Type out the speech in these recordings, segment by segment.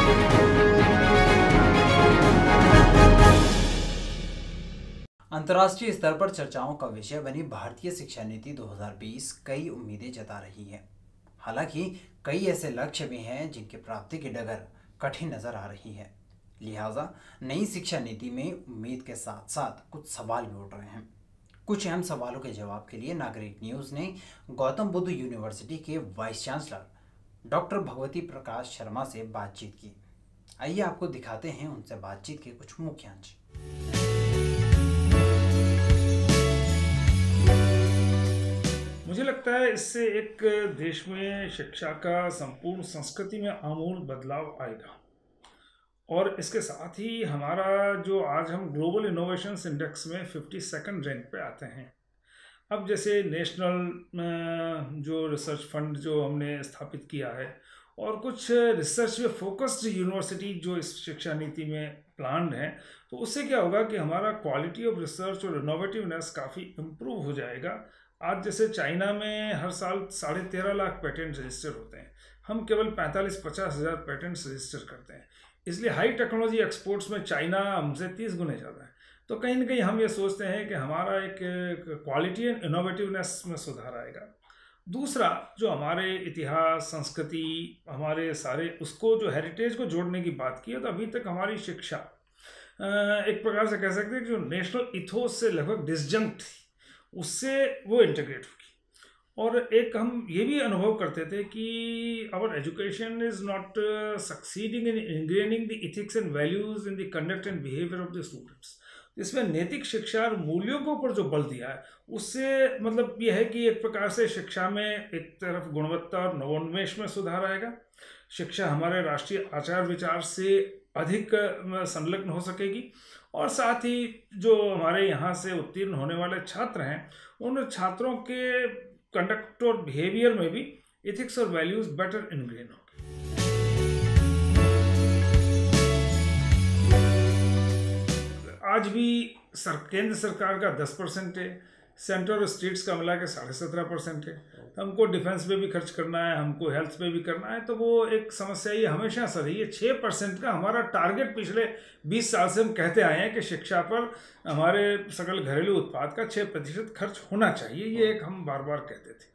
अंतर्राष्ट्रीय स्तर पर चर्चाओं का विषय बनी भारतीय शिक्षा नीति 2020 कई उम्मीदें जता रही है। हालांकि कई ऐसे लक्ष्य भी हैं जिनकी प्राप्ति की डगर कठिन नजर आ रही है। लिहाजा नई शिक्षा नीति में उम्मीद के साथ साथ कुछ सवाल भी उठ रहे हैं। कुछ अहम सवालों के जवाब के लिए नागरिक न्यूज़ ने गौतम बुद्ध यूनिवर्सिटी के vice chancellor doctor Bhagwati Prakash Sharma से बातचीत की। आइए आपको दिखाते हैं उनसे बातचीत के कुछ मुख्य अंश। मुझे लगता है इससे एक देश में शिक्षा का संपूर्ण संस्कृति में आमूल बदलाव आएगा और इसके साथ ही हमारा जो आज हम ग्लोबल इनोवेशंस इंडेक्स में 52nd रैंक पे आते हैं। अब जैसे नेशनल जो रिसर्च फंड जो हमने स्थापित किया है और कुछ रिसर्च में फोकस्ड यूनिवर्सिटी जो इस शिक्षा नीति में प्लान्ड हैं, तो उससे क्या होगा कि हमारा क्वालिटी ऑफ रिसर्च और इनोवेटिवनेस काफ़ी इम्प्रूव हो जाएगा। आज जैसे चाइना में हर साल 13.5 लाख पेटेंट रजिस्टर होते हैं, हम केवल 45-50 हज़ार पेटेंट्स रजिस्टर करते हैं। इसलिए हाई टेक्नोलॉजी एक्सपोर्ट्स में चाइना हमसे 30 गुने ज़्यादा है। तो कहीं ना कहीं हम ये सोचते हैं कि हमारा एक क्वालिटी एंड इनोवेटिवनेस में सुधार आएगा। दूसरा, जो हमारे इतिहास, संस्कृति, हमारे सारे उसको जो हेरिटेज को जोड़ने की बात की है, तो अभी तक हमारी शिक्षा एक प्रकार से कह सकते हैं कि जो नेशनल इथोस से लगभग डिसजंक्ट थी, उससे वो इंटीग्रेट होगी। और एक हम ये भी अनुभव करते थे कि our education is not succeeding in ingraining the ethics and values in the conduct and behaviour of the students. इसमें नैतिक शिक्षा और मूल्यों के ऊपर जो बल दिया है, उससे मतलब ये है कि एक प्रकार से शिक्षा में एक तरफ गुणवत्ता और नवोन्मेष में सुधार आएगा। शिक्षा हमारे राष्ट्रीय आचार विचार से अधिक संलग्न हो सकेगी और साथ ही जो हमारे यहाँ से उत्तीर्ण होने वाले छात्र हैं, उन छात्रों के कंडक्ट और बिहेवियर में भी एथिक्स और वैल्यूज बेटर इनग्रेन होगी। आज भी केंद्र सरकार का 10% है, सेंटर और स्टेट्स का मिला के 17.5% है। हमको डिफेंस पे भी खर्च करना है, हमको हेल्थ पे भी करना है, तो वो एक समस्या ये हमेशा से रही है। 6% का हमारा टारगेट पिछले 20 साल से हम कहते आए हैं कि शिक्षा पर हमारे सकल घरेलू उत्पाद का 6% खर्च होना चाहिए। ये एक हम बार बार कहते थे।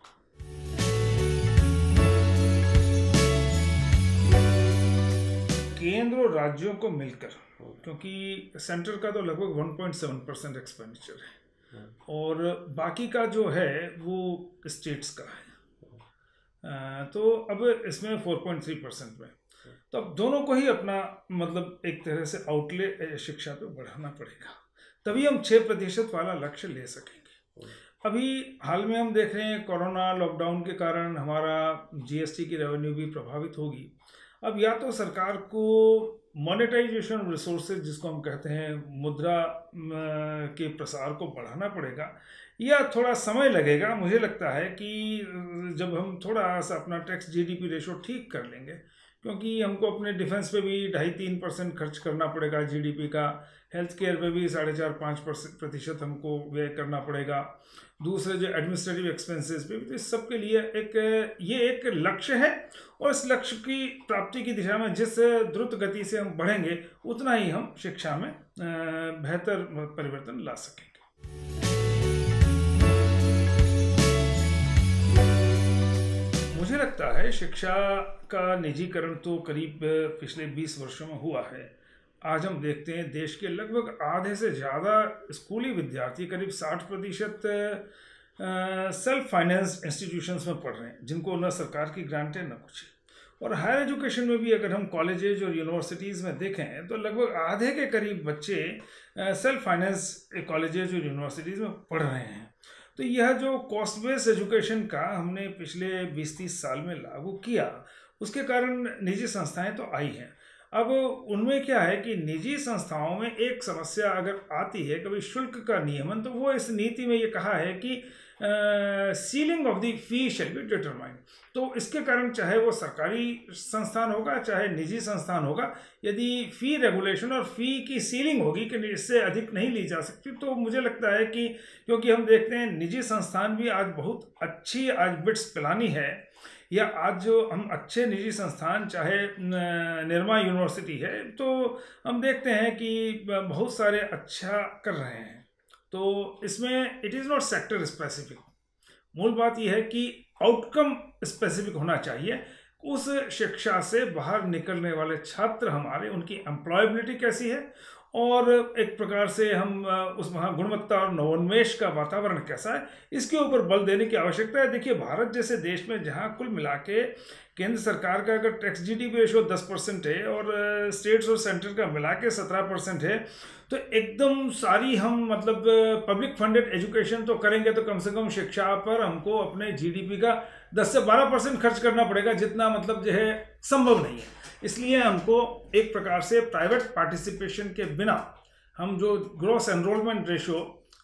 केंद्र और राज्यों को मिलकर, क्योंकि सेंटर का तो लगभग 1.7% एक्सपेंडिचर है और बाकी का जो है वो स्टेट्स का है, तो अब इसमें 4.3% में, तो अब दोनों को ही अपना मतलब एक तरह से आउटले शिक्षा पे बढ़ाना पड़ेगा, तभी हम 6% वाला लक्ष्य ले सकेंगे। अभी हाल में हम देख रहे हैं कोरोना लॉकडाउन के कारण हमारा जीएसटी की रेवेन्यू भी प्रभावित होगी। अब या तो सरकार को मोनेटाइजेशन रिसोर्सेज, जिसको हम कहते हैं मुद्रा के प्रसार को बढ़ाना पड़ेगा, या थोड़ा समय लगेगा। मुझे लगता है कि जब हम थोड़ा सा अपना टैक्स जीडीपी रेशो ठीक कर लेंगे, क्योंकि हमको अपने डिफेंस पे भी 2.5-3% खर्च करना पड़ेगा जीडीपी का, हेल्थ केयर पे भी 4.5-5% हमको व्यय करना पड़ेगा, दूसरे जो एडमिनिस्ट्रेटिव एक्सपेंसेस पे भी, तो इस सब के लिए ये एक लक्ष्य है और इस लक्ष्य की प्राप्ति की दिशा में जिस द्रुत गति से हम बढ़ेंगे, उतना ही हम शिक्षा में बेहतर परिवर्तन ला सकेंगे। मुझे लगता है शिक्षा का निजीकरण तो करीब पिछले 20 वर्षों में हुआ है। आज हम देखते हैं देश के लगभग आधे से ज़्यादा स्कूली विद्यार्थी, करीब 60% सेल्फ फाइनेंस इंस्टीट्यूशंस में पढ़ रहे हैं, जिनको न सरकार की ग्रांट है न कुछ। और हायर एजुकेशन में भी अगर हम कॉलेजेज और यूनिवर्सिटीज़ में देखें तो लगभग आधे के करीब बच्चे सेल्फ फाइनेंस कॉलेजेज और यूनिवर्सिटीज़ में पढ़ रहे हैं। तो यह जो कॉस्ट बेस्ड एजुकेशन का हमने पिछले 20-30 साल में लागू किया, उसके कारण निजी संस्थाएं तो आई हैं। अब उनमें क्या है कि निजी संस्थाओं में एक समस्या अगर आती है कभी शुल्क का नियमन, तो वो इस नीति में ये कहा है कि ceiling of the fee shall be determined. तो इसके कारण चाहे वो सरकारी संस्थान होगा चाहे निजी संस्थान होगा, यदि फी रेगुलेशन और फी की सीलिंग होगी कि इससे अधिक नहीं ली जा सकती, तो मुझे लगता है कि क्योंकि हम देखते हैं निजी संस्थान भी आज बहुत अच्छी आज बिट्स पिलानी है या आज जो हम अच्छे निजी संस्थान, चाहे निर्मा यूनिवर्सिटी है, तो हम देखते हैं कि बहुत सारे अच्छा कर रहे हैं। तो इसमें it is not sector specific, मूल बात यह है कि आउटकम स्पेसिफिक होना चाहिए। उस शिक्षा से बाहर निकलने वाले छात्र हमारे, उनकी एम्प्लॉयबिलिटी कैसी है, और एक प्रकार से हम उस वहाँ गुणवत्ता और नवोन्मेष का वातावरण कैसा है, इसके ऊपर बल देने की आवश्यकता है। देखिए, भारत जैसे देश में जहाँ कुल मिला के केंद्र सरकार का अगर टैक्स जीडीपी रेशो 10% है और स्टेट्स और सेंटर का मिला के 17% है, तो एकदम सारी हम मतलब पब्लिक फंडेड एजुकेशन तो करेंगे तो कम से कम शिक्षा पर हमको अपने जीडीपी का 10 से 12% खर्च करना पड़ेगा, जितना मतलब जो है संभव नहीं है। इसलिए हमको एक प्रकार से प्राइवेट पार्टिसिपेशन के बिना हम जो ग्रॉस एनरोलमेंट रेशो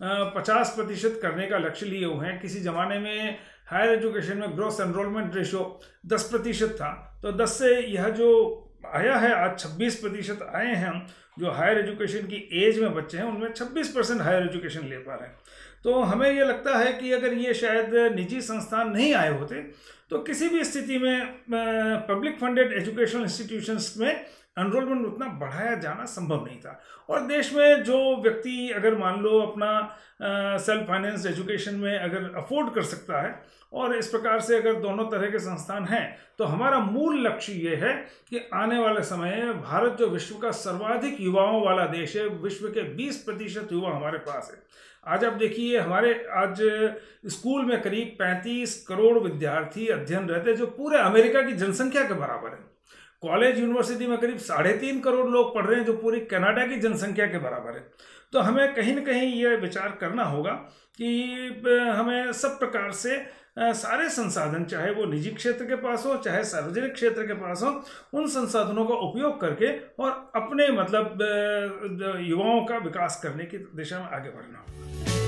50% करने का लक्ष्य लिए हुए हैं। किसी ज़माने में हायर एजुकेशन में ग्रॉस एनरोलमेंट रेशो 10% था, तो 10 से यह जो आया है आज 26% आए हैं हम, जो हायर एजुकेशन की एज में बच्चे हैं उनमें 26% हायर एजुकेशन ले पा रहे हैं। तो हमें ये लगता है कि अगर ये शायद निजी संस्थान नहीं आए होते तो किसी भी स्थिति में पब्लिक फंडेड एजुकेशनल इंस्टीट्यूशंस में एनरोलमेंट उतना बढ़ाया जाना संभव नहीं था। और देश में जो व्यक्ति अगर मान लो अपना सेल्फ फाइनेंस एजुकेशन में अगर अफोर्ड कर सकता है, और इस प्रकार से अगर दोनों तरह के संस्थान हैं, तो हमारा मूल लक्ष्य ये है कि आने वाले समय में भारत जो विश्व का सर्वाधिक युवाओं वाला देश है, विश्व के 20% युवा हमारे पास है। आज आप देखिए, हमारे आज स्कूल में करीब 35 करोड़ विद्यार्थी अध्ययन रहते हैं, जो पूरे अमेरिका की जनसंख्या के बराबर है। कॉलेज यूनिवर्सिटी में करीब 3.5 करोड़ लोग पढ़ रहे हैं, जो पूरी कनाडा की जनसंख्या के बराबर है। तो हमें कहीं ना कहीं ये विचार करना होगा कि हमें सब प्रकार से सारे संसाधन, चाहे वो निजी क्षेत्र के पास हो चाहे सार्वजनिक क्षेत्र के पास हो, उन संसाधनों का उपयोग करके और अपने मतलब युवाओं का विकास करने की दिशा में आगे बढ़ना होगा।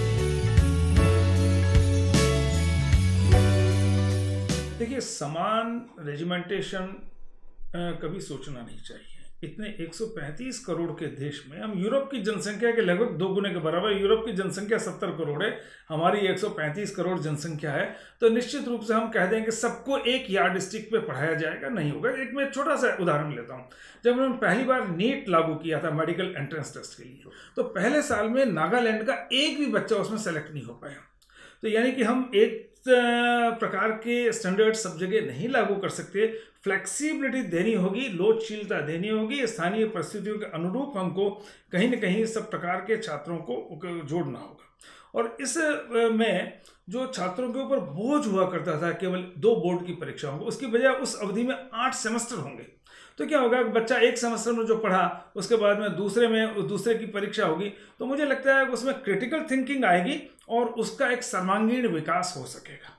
देखिए, समान रेजिमेंटेशन कभी सोचना नहीं चाहिए। इतने 135 करोड़ के देश में हम यूरोप की जनसंख्या के लगभग 2 गुने के बराबर, यूरोप की जनसंख्या 70 करोड़ है, हमारी 135 करोड़ जनसंख्या है, तो निश्चित रूप से हम कह दें कि सबको एक यार्ड स्टिक पे पढ़ाया जाएगा, नहीं होगा। एक मैं छोटा सा उदाहरण लेता हूँ। जब उन्होंने पहली बार नीट लागू किया था मेडिकल एंट्रेंस टेस्ट के लिए, तो पहले साल में नागालैंड का एक भी बच्चा उसमें सेलेक्ट नहीं हो पाया। तो यानी कि हम एक प्रकार के स्टैंडर्ड सब जगह नहीं लागू कर सकते। फ्लेक्सिबिलिटी देनी होगी, लोचशीलता देनी होगी, स्थानीय परिस्थितियों के अनुरूप हमको कहीं न कहीं सब प्रकार के छात्रों को जोड़ना होगा। और इस में जो छात्रों के ऊपर बोझ हुआ करता था केवल 2 बोर्ड की परीक्षाओं को, उसकी बजाय उस अवधि में 8 सेमेस्टर होंगे। तो क्या होगा, बच्चा एक सेमेस्टर में जो पढ़ा उसके बाद में दूसरे की परीक्षा होगी, तो मुझे लगता है उसमें क्रिटिकल थिंकिंग आएगी और उसका एक सर्वांगीण विकास हो सकेगा।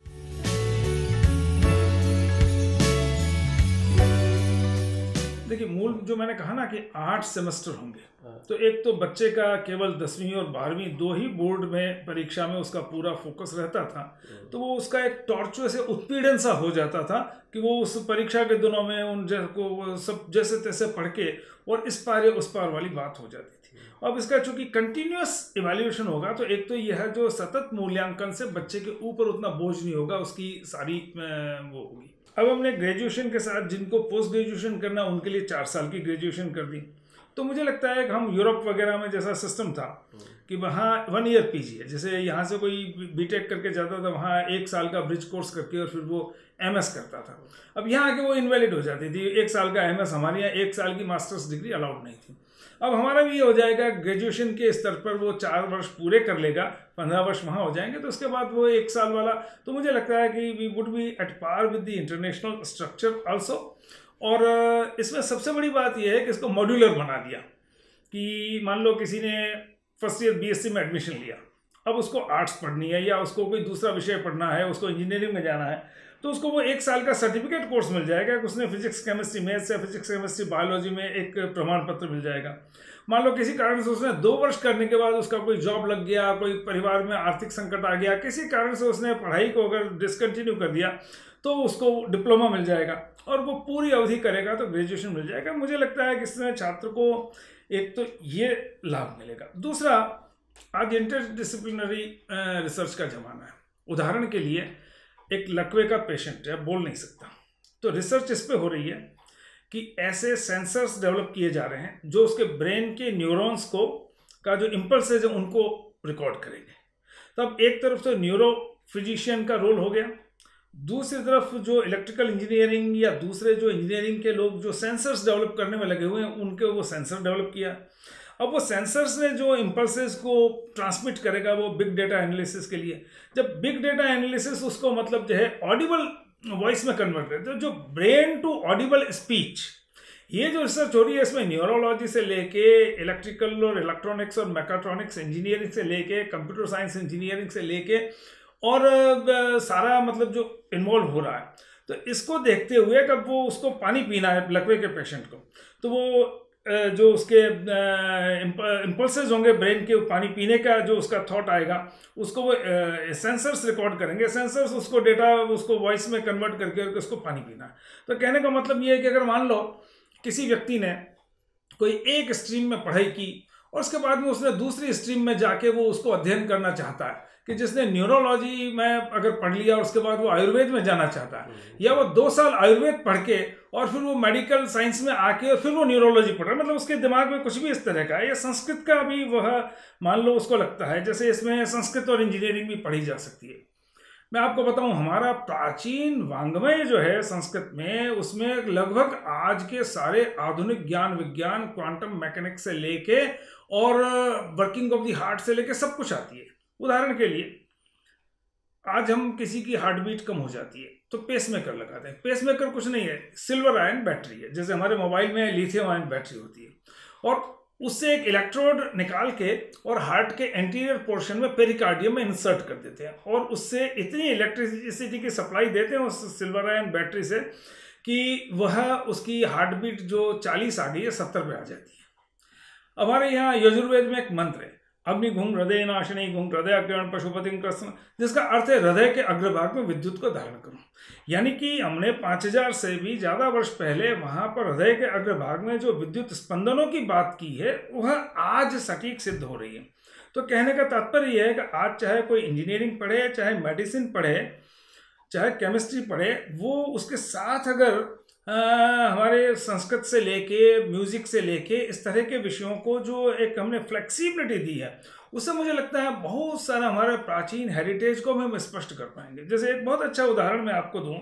देखिए, मूल जो मैंने कहा ना कि 8 सेमेस्टर होंगे, तो एक तो बच्चे का केवल 10वीं और 12वीं 2 ही बोर्ड में परीक्षा में उसका पूरा फोकस रहता था, तो वो उसका एक टॉर्चर से उत्पीड़न सा हो जाता था कि वो उस परीक्षा के दिनों में उन को सब जैसे तैसे पढ़ के और इस पार या उस पार वाली बात हो जाती थी। अब इसका चूंकि कंटिन्यूअस इवैल्यूएशन होगा, तो एक तो यह जो सतत मूल्यांकन से बच्चे के ऊपर उतना बोझ नहीं होगा, उसकी सारी वो होगी। अब हमने ग्रेजुएशन के साथ जिनको पोस्ट ग्रेजुएशन करना, उनके लिए 4 साल की ग्रेजुएशन कर दी। तो मुझे लगता है कि हम यूरोप वगैरह में जैसा सिस्टम था कि वहाँ 1 ईयर पीजी है, जैसे यहाँ से कोई बीटेक करके जाता था, वहाँ 1 साल का ब्रिज कोर्स करके और फिर वो एमएस करता था। अब यहाँ आके वो इनवैलिड हो जाती थी, 1 साल का एमएस, हमारे यहाँ 1 साल की मास्टर्स डिग्री अलाउड नहीं थी। अब हमारा भी ये हो जाएगा, ग्रेजुएशन के स्तर पर वो 4 वर्ष पूरे कर लेगा, 15 वर्ष वहाँ हो जाएंगे, तो उसके बाद वो 1 साल वाला, तो मुझे लगता है कि we would be at par with the international structure also. और इसमें सबसे बड़ी बात यह है कि इसको मॉड्यूलर बना दिया कि मान लो किसी ने फर्स्ट ईयर बीएससी में एडमिशन लिया, अब उसको आर्ट्स पढ़नी है या उसको कोई दूसरा विषय पढ़ना है, उसको इंजीनियरिंग में जाना है, तो उसको वो 1 साल का सर्टिफिकेट कोर्स मिल जाएगा कि उसने फिजिक्स केमिस्ट्री मैथ्स या फिजिक्स केमिस्ट्री बायोलॉजी में एक प्रमाण पत्र मिल जाएगा। मान लो किसी कारण से उसने 2 वर्ष करने के बाद उसका कोई जॉब लग गया, कोई परिवार में आर्थिक संकट आ गया, किसी कारण से उसने पढ़ाई को अगर डिसकंटिन्यू कर दिया, तो उसको डिप्लोमा मिल जाएगा और वो पूरी अवधि करेगा तो ग्रेजुएशन मिल जाएगा। मुझे लगता है कि इसमें छात्र को एक तो ये लाभ मिलेगा। दूसरा, आज इंटरडिसिप्लिनरी रिसर्च का जमाना है। उदाहरण के लिए एक लकवे का पेशेंट है, बोल नहीं सकता, तो रिसर्च इस पे हो रही है कि ऐसे सेंसर्स डेवलप किए जा रहे हैं जो उसके ब्रेन के न्यूरॉन्स को का जो इम्पल्सेज है उनको रिकॉर्ड करेंगे। तो अब एक तरफ तो न्यूरो फिजिशियन का रोल हो गया, दूसरी तरफ जो इलेक्ट्रिकल इंजीनियरिंग या दूसरे जो इंजीनियरिंग के लोग जो सेंसर्स डेवलप करने में लगे हुए हैं उनके वो सेंसर डेवलप किया। अब वो सेंसर्स ने जो इम्पल्सेस को ट्रांसमिट करेगा वो बिग डेटा एनालिसिस के लिए, जब बिग डेटा एनालिसिस उसको मतलब जो है ऑडिबल वॉइस में कन्वर्ट करते हैं, जो ब्रेन टू ऑडिबल स्पीच, ये जो रिसर्च हो रही है इसमें न्यूरोलॉजी से लेके इलेक्ट्रिकल और इलेक्ट्रॉनिक्स और मैकाट्रॉनिक्स इंजीनियरिंग से लेके कंप्यूटर साइंस इंजीनियरिंग से लेके और सारा मतलब जो इन्वॉल्व हो रहा है, तो इसको देखते हुए कब वो उसको पानी पीना है लकवे के पेशेंट को, तो वो जो उसके इम्पल्सेस होंगे ब्रेन के पानी पीने का, जो उसका थॉट आएगा उसको वो सेंसर्स रिकॉर्ड करेंगे, सेंसर्स उसको डेटा उसको वॉइस में कन्वर्ट करके उसको पानी पीना है। तो कहने का मतलब ये है कि अगर मान लो किसी व्यक्ति ने कोई एक स्ट्रीम में पढ़ाई की और उसके बाद में उसने दूसरी स्ट्रीम में जाके वो उसको अध्ययन करना चाहता है, कि जिसने न्यूरोलॉजी में अगर पढ़ लिया और उसके बाद वो आयुर्वेद में जाना चाहता है, या वो 2 साल आयुर्वेद पढ़ के और फिर वो मेडिकल साइंस में आके और फिर वो न्यूरोलॉजी पढ़ रहा है, मतलब उसके दिमाग में कुछ भी इस तरह का है, या संस्कृत का भी वह मान लो उसको लगता है जैसे इसमें संस्कृत और इंजीनियरिंग भी पढ़ी जा सकती है। मैं आपको बताऊं हमारा प्राचीन वांग्मय जो है संस्कृत में, उसमें लगभग आज के सारे आधुनिक ज्ञान विज्ञान, क्वांटम मैकेनिक्स से लेके और वर्किंग ऑफ द हार्ट से लेके सब कुछ आती है। उदाहरण के लिए आज हम किसी की हार्ट बीट कम हो जाती है तो पेसमेकर लगाते हैं। पेसमेकर कुछ नहीं है, सिल्वर आयन बैटरी है, जैसे हमारे मोबाइल में लिथियम आयन बैटरी होती है, और उससे एक इलेक्ट्रोड निकाल के और हार्ट के एंटीरियर पोर्शन में पेरिकार्डियम में इंसर्ट कर देते हैं, और उससे इतनी इलेक्ट्रिसिटी की सप्लाई देते हैं उस सिल्वर आयन बैटरी से कि वह उसकी हार्ट बीट जो 40 आ गई है 70 पे आ जाती है। हमारे यहाँ यजुर्वेद में एक मंत्र है, अग्नि घुंग हृदय नाशिनी घुंग हृदय अग्रण पशुपति कृष्ण, जिसका अर्थ है हृदय के अग्रभाग में विद्युत को धारण करो। यानी कि हमने 5000 से भी ज्यादा वर्ष पहले वहां पर हृदय के अग्रभाग में जो विद्युत स्पंदनों की बात की है वह आज सटीक सिद्ध हो रही है। तो कहने का तात्पर्य यह है कि आज चाहे कोई इंजीनियरिंग पढ़े, चाहे मेडिसिन पढ़े, चाहे केमिस्ट्री पढ़े, वो उसके साथ अगर हमारे संस्कृत से लेके म्यूजिक से लेके इस तरह के विषयों को जो एक हमने फ्लेक्सिबिलिटी दी है, उससे मुझे लगता है बहुत सारा हमारे प्राचीन हेरिटेज को हम स्पष्ट कर पाएंगे। जैसे एक बहुत अच्छा उदाहरण मैं आपको दूं,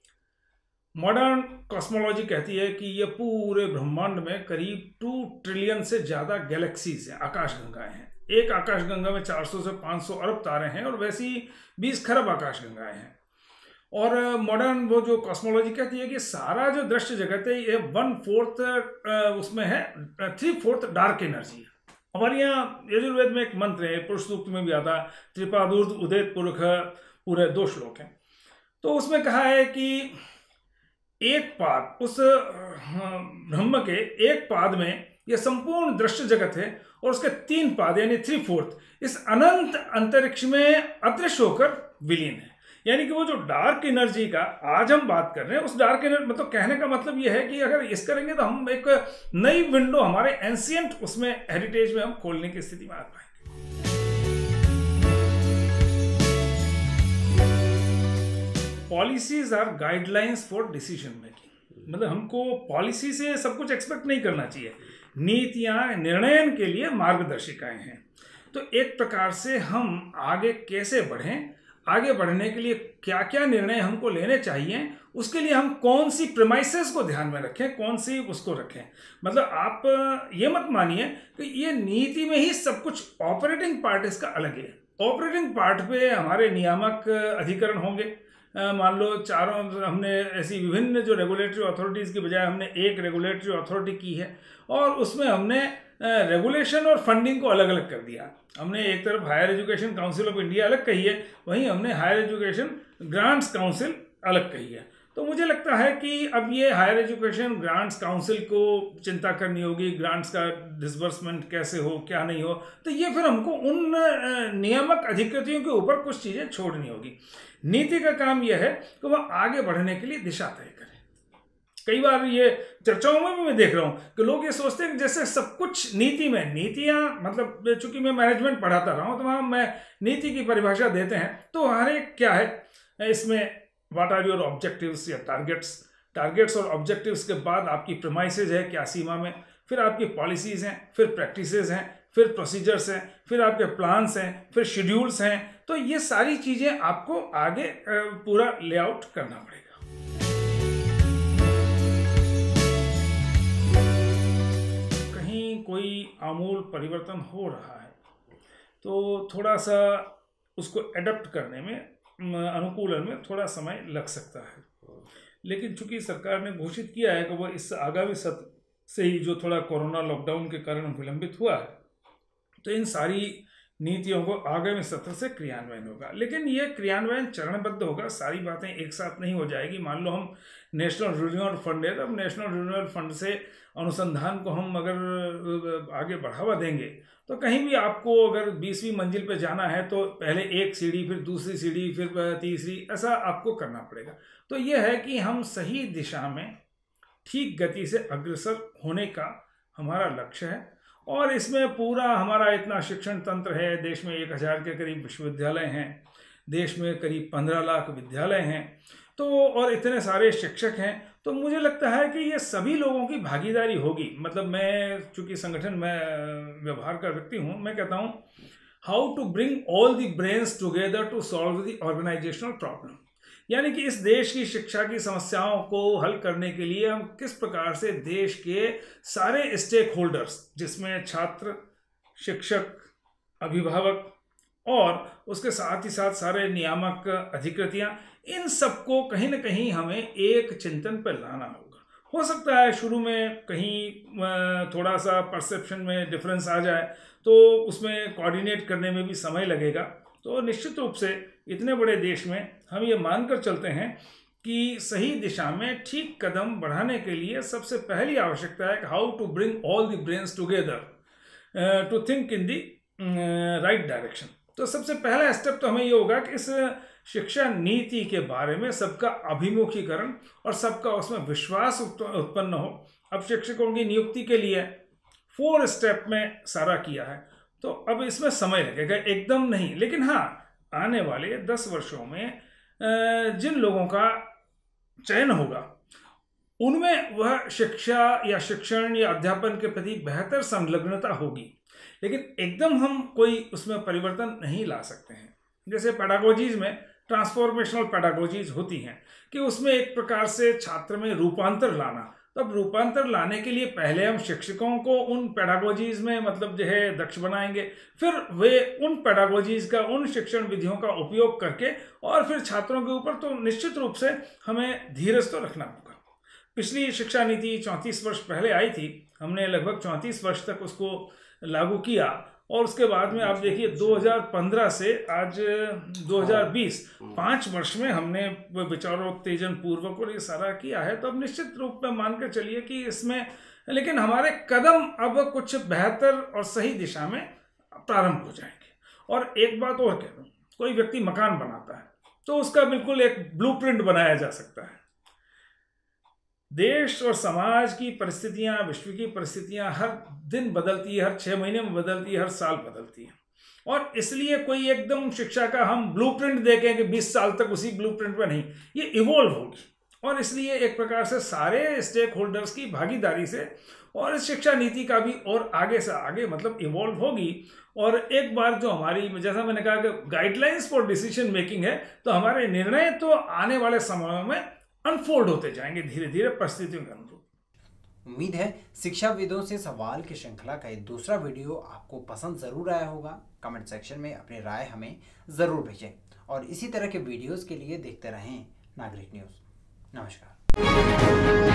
मॉडर्न कॉस्मोलॉजी कहती है कि ये पूरे ब्रह्मांड में करीब 2 ट्रिलियन से ज्यादा गैलेक्सीज हैं, आकाशगंगाएं हैं। एक आकाशगंगा में 400 से 500 अरब तारे हैं और वैसी 20 खरब आकाशगंगाएं हैं। और मॉडर्न वो जो कॉस्मोलॉजी कहती है कि सारा जो दृश्य जगत है ये 1/4 उसमें है, 3/4 डार्क एनर्जी है। हमारे यहाँ यजुर्वेद में एक मंत्र है, पुरुष सूक्त में भी आता है, त्रिपादूर्ध उदित पुरुष, पूरे 2 श्लोक हैं। तो उसमें कहा है कि एक पाद, उस ब्रह्म के एक पाद में यह संपूर्ण दृश्य जगत है, और उसके 3 पाद यानी 3/4 इस अनंत अंतरिक्ष में अदृश्य होकर विलीन है। यानी कि वो जो डार्क एनर्जी का आज हम बात कर रहे हैं, उस डार्क एनर्जी मतलब कहने का मतलब यह है कि अगर इस करेंगे तो हम एक नई विंडो हमारे एंशिएंट उसमें हेरिटेज में हम खोलने की स्थिति में आ पाएंगे। Policies are guidelines for decision making, मतलब हमको पॉलिसी से सब कुछ एक्सपेक्ट नहीं करना चाहिए। नीतियां निर्णयन के लिए मार्गदर्शिकाएं हैं। तो एक प्रकार से हम आगे कैसे बढ़ें, आगे बढ़ने के लिए क्या क्या निर्णय हमको लेने चाहिए, उसके लिए हम कौन सी प्रेमाइसेस को ध्यान में रखें, कौन सी उसको रखें। मतलब आप ये मत मानिए कि ये नीति में ही सब कुछ, ऑपरेटिंग पार्ट इसका अलग है। ऑपरेटिंग पार्ट पे हमारे नियामक अधिकरण होंगे, मान लो चारों, हमने ऐसी विभिन्न जो रेगुलेटरी अथॉरिटीज़ की बजाय हमने एक रेगुलेटरी अथॉरिटी की है, और उसमें हमने रेगुलेशन और फंडिंग को अलग अलग कर दिया। हमने एक तरफ higher education council of India अलग कही है, वहीं हमने हायर एजुकेशन ग्रांट्स काउंसिल अलग कही है। तो मुझे लगता है कि अब ये हायर एजुकेशन ग्रांट्स काउंसिल को चिंता करनी होगी, ग्रांट्स का डिसबर्समेंट कैसे हो, क्या नहीं हो। तो ये फिर हमको उन नियामक अधिकृतियों के ऊपर कुछ चीज़ें छोड़नी होगी। नीति का काम यह है कि वह आगे बढ़ने के लिए दिशा तय करें। कई बार ये चर्चाओं में भी मैं देख रहा हूँ कि लोग ये सोचते हैं कि जैसे सब कुछ नीति में, नीतियाँ मतलब चूंकि मैं मैनेजमेंट पढ़ाता रहा हूँ तो वहाँ मैं नीति की परिभाषा देते हैं, तो हर एक क्या है, इसमें व्हाट आर योर ऑब्जेक्टिव्स या टारगेट्स और ऑब्जेक्टिव्स के बाद आपकी प्रेमाइसेज है क्या सीमा में, फिर आपकी पॉलिसीज़ हैं, फिर प्रैक्टिसेस हैं, फिर प्रोसीजर्स हैं, फिर आपके प्लान्स हैं, फिर शेड्यूल्स हैं। तो ये सारी चीज़ें आपको आगे पूरा लेआउट करना पड़ेगा। कहीं कोई आमूल परिवर्तन हो रहा है तो थोड़ा सा उसको एडप्ट करने में, अनुकूलन में थोड़ा समय लग सकता है, लेकिन चूंकि सरकार ने घोषित किया है कि वो इस आगामी सत्र से ही जो थोड़ा कोरोना लॉकडाउन के कारण विलंबित हुआ है, तो इन सारी नीतियों को आगामी सत्र से क्रियान्वयन होगा। लेकिन ये क्रियान्वयन चरणबद्ध होगा, सारी बातें एक साथ नहीं हो जाएगी। मान लो हम नेशनल रिन्यूअल फंड है, तो अब नेशनल रिन्यूअल फंड से अनुसंधान को हम अगर आगे बढ़ावा देंगे तो कहीं भी आपको अगर 20वीं मंजिल पे जाना है तो पहले एक सीढ़ी, फिर दूसरी सीढ़ी, फिर तीसरी, ऐसा आपको करना पड़ेगा। तो ये है कि हम सही दिशा में ठीक गति से अग्रसर होने का हमारा लक्ष्य है, और इसमें पूरा हमारा इतना शिक्षण तंत्र है, देश में 1000 के करीब विश्वविद्यालय हैं, देश में करीब 15 लाख विद्यालय हैं, तो और इतने सारे शिक्षक हैं, तो मुझे लगता है कि ये सभी लोगों की भागीदारी होगी। मतलब मैं चूंकि संगठन में व्यवहार का व्यक्ति हूँ, मैं कहता हूँ how to bring all the brains together to solve the organisational problem, यानी कि इस देश की शिक्षा की समस्याओं को हल करने के लिए हम किस प्रकार से देश के सारे स्टेक होल्डर्स, जिसमें छात्र, शिक्षक, अभिभावक और उसके साथ ही साथ सारे नियामक अधिकृतियां, इन सबको कहीं ना कहीं हमें एक चिंतन पर लाना होगा। हो सकता है शुरू में कहीं थोड़ा सा परसेप्शन में डिफरेंस आ जाए, तो उसमें कोऑर्डिनेट करने में भी समय लगेगा। तो निश्चित रूप से इतने बड़े देश में हम ये मानकर चलते हैं कि सही दिशा में ठीक कदम बढ़ाने के लिए सबसे पहली आवश्यकता है how to bring all the brains together to think in the right direction. तो सबसे पहला स्टेप तो हमें ये होगा कि इस शिक्षा नीति के बारे में सबका अभिमुखीकरण और सबका उसमें विश्वास उत्पन्न हो। अब शिक्षकों की नियुक्ति के लिए 4 स्टेप में सारा किया है, तो अब इसमें समय लगेगा, एकदम नहीं, लेकिन हाँ आने वाले 10 वर्षों में जिन लोगों का चयन होगा उनमें वह शिक्षा या शिक्षण या अध्यापन के प्रति बेहतर संलग्नता होगी। लेकिन एकदम हम कोई उसमें परिवर्तन नहीं ला सकते हैं। जैसे पेडागोजीज में ट्रांसफॉर्मेशनल पेडागोजीज होती हैं कि उसमें एक प्रकार से छात्र में रूपांतर लाना। तब रूपांतर लाने के लिए पहले हम शिक्षकों को उन पेडागोजीज में मतलब जो है दक्ष बनाएंगे, फिर वे उन पेडागोजीज का, उन शिक्षण विधियों का उपयोग करके और फिर छात्रों के ऊपर, तो निश्चित रूप से हमें धीरज तो रखना होगा। पिछली शिक्षा नीति 34 वर्ष पहले आई थी, हमने लगभग 34 वर्ष तक उसको लागू किया, और उसके बाद में आप देखिए 2015 से आज 2020 5 वर्ष में हमने विचारोत्तेजन पूर्वक और ये सारा किया है। तो अब निश्चित रूप में मान कर चलिए कि इसमें, लेकिन हमारे कदम अब कुछ बेहतर और सही दिशा में प्रारंभ हो जाएंगे। और एक बात और कह दूं, कोई व्यक्ति मकान बनाता है तो उसका बिल्कुल एक ब्लूप्रिंट बनाया जा सकता है। देश और समाज की परिस्थितियां, विश्व की परिस्थितियां हर दिन बदलती है, हर 6 महीने में बदलती है, हर साल बदलती है, और इसलिए कोई एकदम शिक्षा का हम ब्लूप्रिंट देखें कि 20 साल तक उसी ब्लूप्रिंट पर नहीं, ये इवॉल्व होगी। और इसलिए एक प्रकार से सारे स्टेक होल्डर्स की भागीदारी से और इस शिक्षा नीति का भी और आगे से आगे मतलब इवॉल्व होगी। और एक बार जो हमारी, जैसा मैंने कहा कि गाइडलाइंस फॉर डिसीजन मेकिंग है, तो हमारे निर्णय तो आने वाले समय में अनफोल्ड होते जाएंगे धीरे धीरे परिस्थितियों के अनुरूप। उम्मीद है शिक्षाविदों से सवाल की श्रृंखला का एक दूसरा वीडियो आपको पसंद जरूर आया होगा। कमेंट सेक्शन में अपनी राय हमें ज़रूर भेजें, और इसी तरह के वीडियोस के लिए देखते रहें नागरिक न्यूज़। नमस्कार।